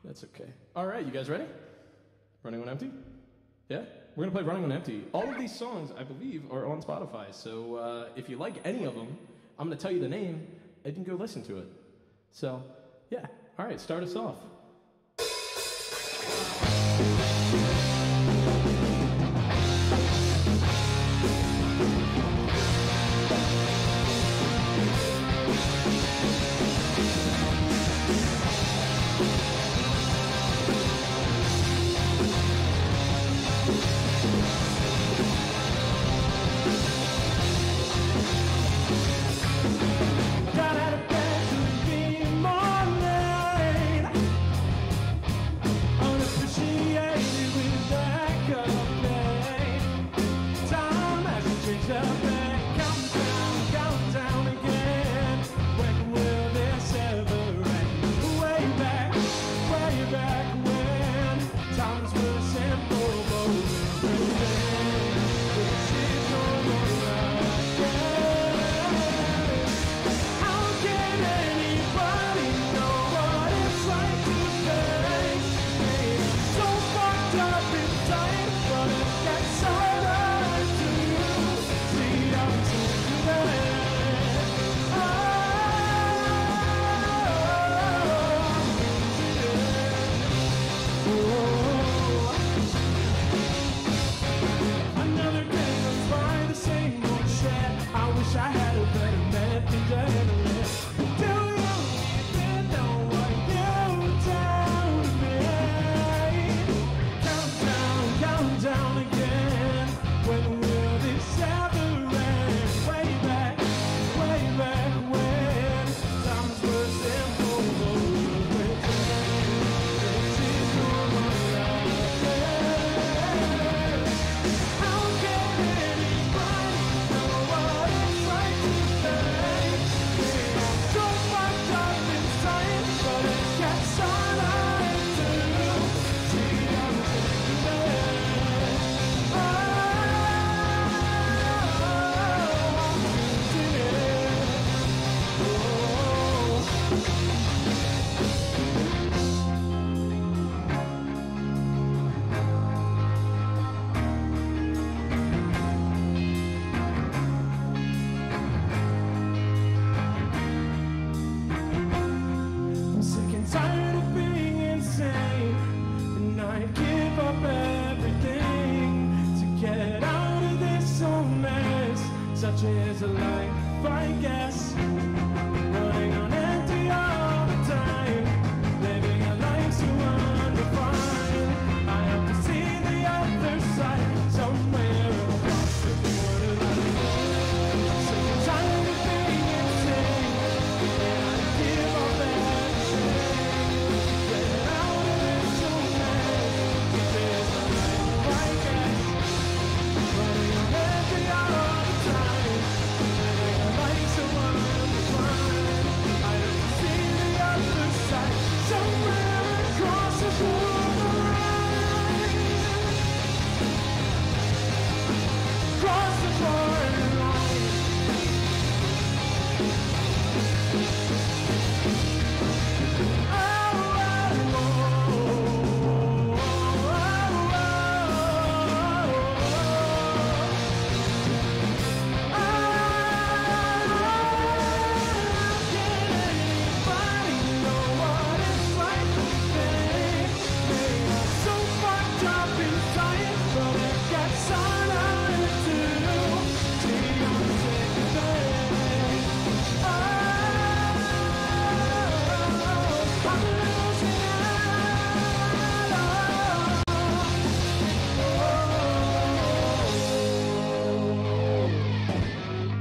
That's okay. All right, you guys ready? Running on Empty? Yeah? We're going to play Running on Empty. All of these songs, I believe, are on Spotify. So if you like any of them, I'm going to tell you the name, and you can go listen to it. So, yeah. All right, start us off.